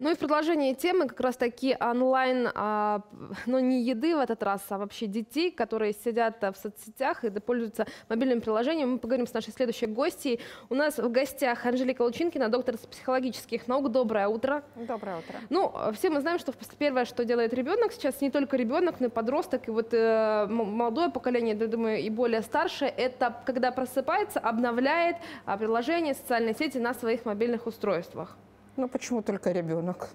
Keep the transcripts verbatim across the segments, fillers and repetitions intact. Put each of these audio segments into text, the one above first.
Ну и в продолжении темы как раз таки онлайн, а, но не еды в этот раз, а вообще детей, которые сидят в соцсетях и пользуются мобильным приложением. Мы поговорим с нашей следующей гостьей. У нас в гостях Анжелика Лучинкина, доктор психологических наук. Доброе утро. Доброе утро. Ну, все мы знаем, что первое, что делает ребенок сейчас, не только ребенок, но и подросток, и вот э, молодое поколение, я думаю, и более старшее, это когда просыпается, обновляет а, приложения, социальные сети на своих мобильных устройствах. Ну почему только ребенок?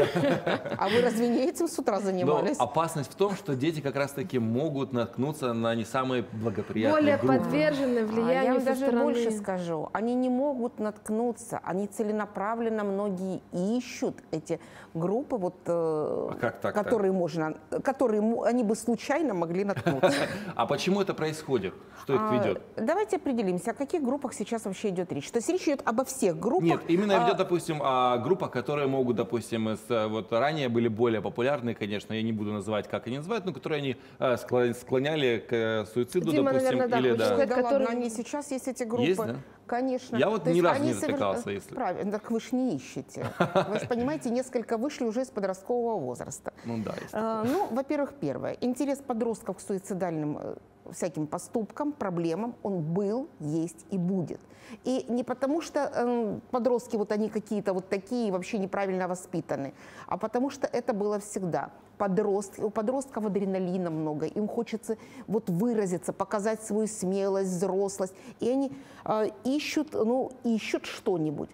А вы разве не этим с утра занимались? Но опасность в том, что дети как раз-таки могут наткнуться на не самые благоприятные Более группы. подвержены влиянию. А я вам со даже стороны. больше скажу. Они не могут наткнуться. Они целенаправленно многие ищут эти группы, вот, А как так-то? которые можно, которые они бы случайно могли наткнуться. А почему это происходит? Что их ведет? Давайте определимся, о каких группах сейчас вообще идет речь. То есть речь идет обо всех группах. Нет, именно идет, допустим, о группах, которые могут, допустим, с, вот ранее были более популярны, конечно, я не буду называть, как они называют, но которые они э, склоняли к суициду, Дима, допустим, наверное, да, или да. Да, которые... ладно, они сейчас есть эти группы. Есть, да? Конечно. Я вот То ни есть разу они не затыкался, совер... если... Правильно, так вы же не ищете. Вы же понимаете, несколько вышли уже из подросткового возраста. Ну да, есть а, ну, во-первых, первое. Интерес подростков к суицидальным всяким поступкам, проблемам, он был, есть и будет. И не потому, что э, подростки вот они какие-то вот такие вообще неправильно воспитаны, а потому что это было всегда. Подростки, у подростков адреналина много, им хочется вот выразиться, показать свою смелость, взрослость, и они э, ищут, ну, ищут что-нибудь.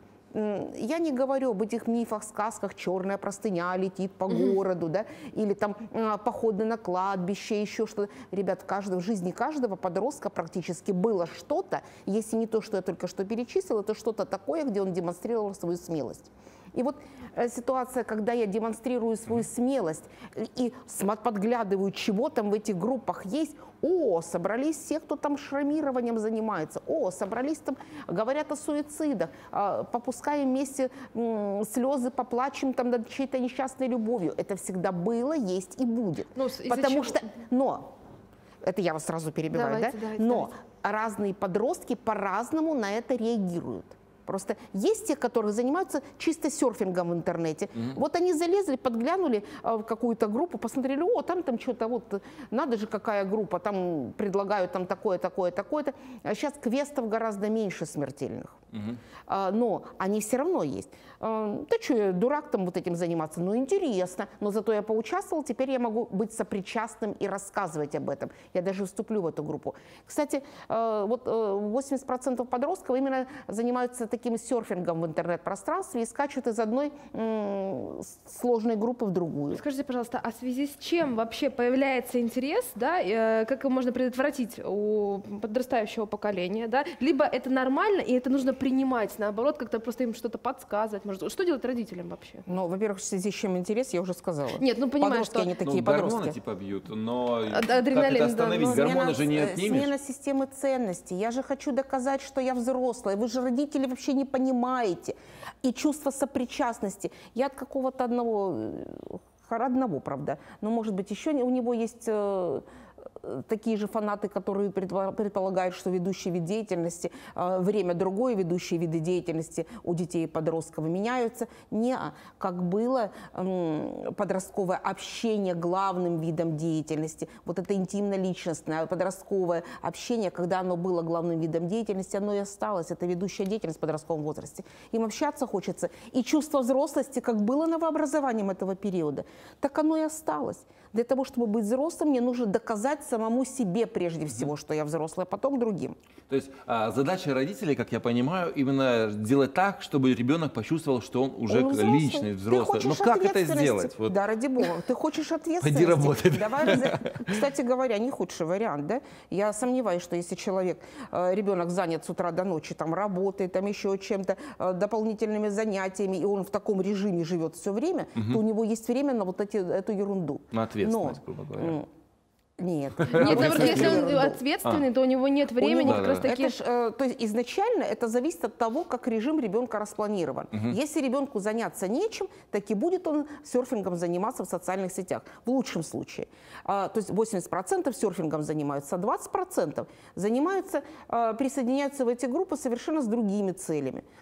Я не говорю об этих мифах, сказках, черная простыня летит по городу, да, или там э, походы на кладбище, еще что-то. Ребят, в, каждом, в жизни каждого подростка практически было что-то, если не то, что я только что перечислила, то что-то такое, где он демонстрировал свою смелость. И вот э, ситуация, когда я демонстрирую свою смелость и подглядываю, чего там в этих группах есть. О, собрались все, кто там шрамированием занимается. О, собрались там, говорят о суицидах. Э, попускаем вместе э, слезы, поплачем там над чьей-то несчастной любовью. Это всегда было, есть и будет. Ну, потому что, но, это я вас сразу перебиваю, давайте, да? Давайте, но давайте. разные подростки по-разному на это реагируют. Просто есть те, которые занимаются чисто серфингом в интернете. Mm-hmm. Вот они залезли, подглянули э, в какую-то группу, посмотрели, о, там там что-то, вот, надо же, какая группа, там предлагают там такое, такое, такое-то. А сейчас квестов гораздо меньше смертельных. Mm-hmm. а, но они все равно есть. А, да что, я дурак там вот этим заниматься? Ну, интересно. Но зато я поучаствовал, теперь я могу быть сопричастным и рассказывать об этом. Я даже вступлю в эту группу. Кстати, э, вот э, восемьдесят процентов подростков именно занимаются таким серфингом в интернет-пространстве и скачут из одной м, сложной группы в другую. Скажите, пожалуйста, а в связи с чем вообще появляется интерес, да, э, как его можно предотвратить у подрастающего поколения, да? Либо это нормально, и это нужно принимать, наоборот, как-то просто им что-то подсказывать. Может, что делать родителям вообще? Ну, во-первых, в связи с чем интерес, я уже сказала. Нет, ну понимаешь, подростки, что... они такие ну, подростки. гормоны типа бьют, но Адреналин, как это остановить? да, Гормоны смена, же не отнимешь. Смена системы ценностей. Я же хочу доказать, что я взрослая. Вы же, родители, вообще не понимаете. И чувство сопричастности. Я от какого-то одного, одного, правда, но, может быть, еще у него есть такие же фанаты, которые предполагают, что ведущий вид деятельности, время другое, ведущие виды деятельности у детей и подростков меняются. Не, как было подростковое общение главным видом деятельности, вот это интимно-личностное подростковое общение, когда оно было главным видом деятельности, оно и осталось. Это ведущая деятельность в подростковом возрасте. Им общаться хочется. И чувство взрослости, как было новообразованием этого периода, так оно и осталось. Для того, чтобы быть взрослым, мне нужно доказать самому себе прежде всего, что я взрослый, а потом другим. То есть а, задача родителей, как я понимаю, именно сделать так, чтобы ребенок почувствовал, что он уже он взрослый. личный, взрослый. Ты Но хочешь как это ответственности? сделать? Вот. Да, ради бога. Ты хочешь ответственности? Пойди работай. Давай, кстати говоря, не худший вариант, да? Я сомневаюсь, что если человек, ребенок занят с утра до ночи, там работает, там еще чем-то, дополнительными занятиями, и он в таком режиме живет все время, угу. то у него есть время на вот эти, эту ерунду. На ответственность, грубо говоря. Нет. Нет, наоборот, если он ответственный, а. то у него нет времени него, как раз таки... Это ж, э, то есть изначально это зависит от того, как режим ребенка распланирован. Угу. Если ребенку заняться нечем, так и будет он серфингом заниматься в социальных сетях. В лучшем случае. А, то есть восемьдесят процентов серфингом занимаются, а двадцать процентов занимаются, а, присоединяются в эти группы совершенно с другими целями.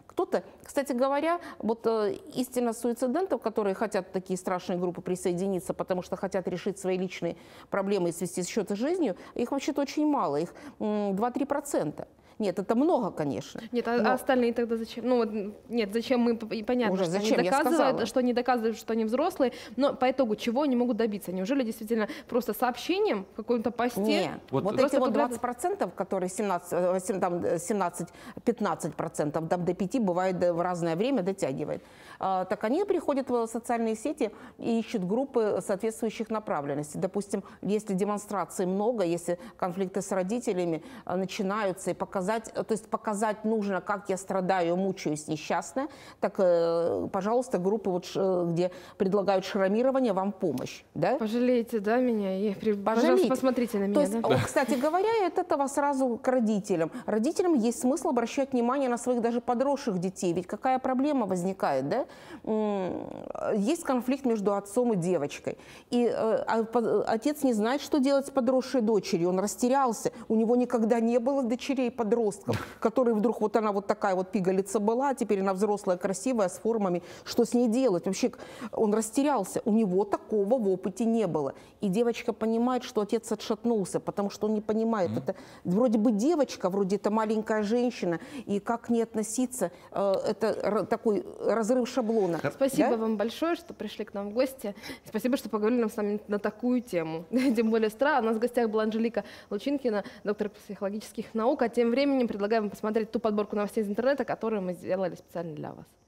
Кто-то, кстати говоря, вот э, истинно суицидентов, которые хотят в такие страшные группы присоединиться, потому что хотят решить свои личные проблемы и свести счеты с жизнью, их вообще-то очень мало, их два-три процента. Нет, это много, конечно. Нет, а но... остальные тогда зачем? Ну вот, нет, зачем мы, и понятно, Уже что зачем? они доказывают, Я что они доказывают, что они взрослые, но по итогу чего они могут добиться? Неужели действительно просто сообщением в каком-то посте? Нет, вот, вот эти вот двадцать процентов, которые семнадцать-пятнадцать процентов, там до пяти бывает в разное время дотягивает, так они приходят в социальные сети и ищут группы соответствующих направленностей. Допустим, если демонстраций много, если конфликты с родителями начинаются и показать, то есть показать нужно, как я страдаю, мучаюсь, несчастная, так, пожалуйста, группы, вот, где предлагают шрамирование, вам помощь. Да? Пожалейте, да, меня? И, пожалуйста, посмотрите на меня. То есть, да? кстати говоря, от этого сразу к родителям. Родителям есть смысл обращать внимание на своих даже подросших детей. Ведь какая проблема возникает, да? Есть конфликт между отцом и девочкой. И отец не знает, что делать с подросшей дочерью. Он растерялся. У него никогда не было дочерей подростков, которые вдруг вот она вот такая вот пигалица была, а теперь она взрослая, красивая, с формами. Что с ней делать? Вообще он растерялся. У него такого в опыте не было. И девочка понимает, что отец отшатнулся, потому что он не понимает. Mm-hmm. Это вроде бы девочка, вроде это маленькая женщина. И как к ней относиться? Это такой разрыв шаблона. Спасибо да? вам большое, что пришли к нам в гости. Спасибо, что поговорили нам с вами на такую тему. Тем более странно. У нас в гостях была Анжелика Лучинкина, доктор психологических наук. А тем временем предлагаем посмотреть ту подборку новостей из интернета, которую мы сделали специально для вас.